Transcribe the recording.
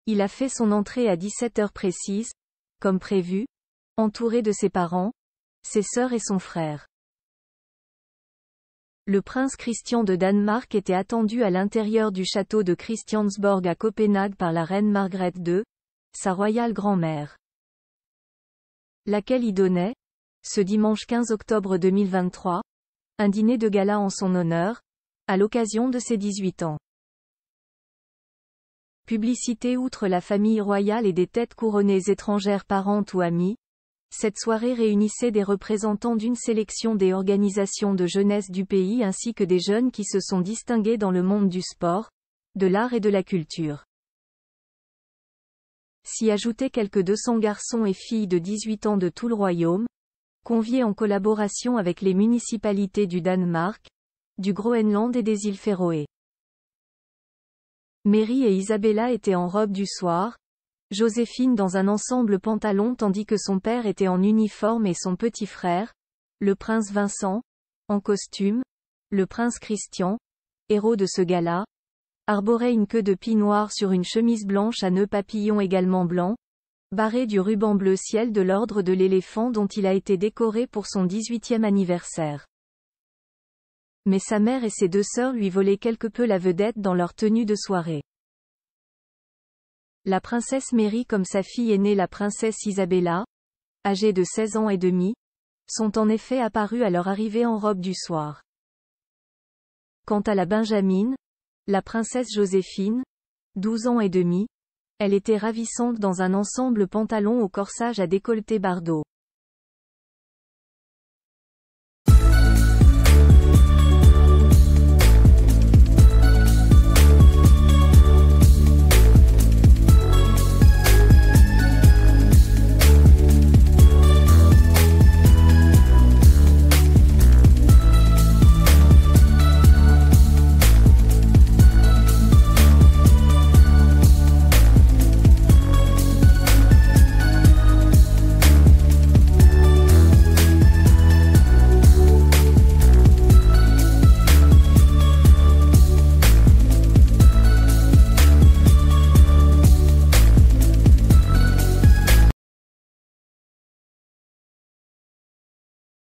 Il a fait son entrée à 17 heures précises, comme prévu, entouré de ses parents, ses sœurs et son frère. Le prince Christian de Danemark était attendu à l'intérieur du château de Christiansborg à Copenhague par la reine Margrethe II, sa royale grand-mère. Laquelle y donnait, ce dimanche 15 octobre 2023, un dîner de gala en son honneur, à l'occasion de ses 18 ans. Publicité. Outre la famille royale et des têtes couronnées étrangères parentes ou amies, cette soirée réunissait des représentants d'une sélection des organisations de jeunesse du pays ainsi que des jeunes qui se sont distingués dans le monde du sport, de l'art et de la culture. S'y ajoutaient quelques 200 garçons et filles de 18 ans de tout le royaume, conviés en collaboration avec les municipalités du Danemark, du Groenland et des îles Féroé. Mary et Isabella étaient en robe du soir, Joséphine dans un ensemble pantalon tandis que son père était en uniforme et son petit frère, le prince Vincent, en costume, le prince Christian, héros de ce gala, arborait une queue de pie noire sur une chemise blanche à nœuds papillons également blancs, barrée du ruban bleu ciel de l'ordre de l'éléphant dont il a été décoré pour son 18e anniversaire. Mais sa mère et ses deux sœurs lui volaient quelque peu la vedette dans leur tenue de soirée. La princesse Mary comme sa fille aînée la princesse Isabella, âgée de 16 ans et demi, sont en effet apparues à leur arrivée en robe du soir. Quant à la benjamine, la princesse Joséphine, 12 ans et demi, elle était ravissante dans un ensemble pantalon au corsage à décolleté bardeau.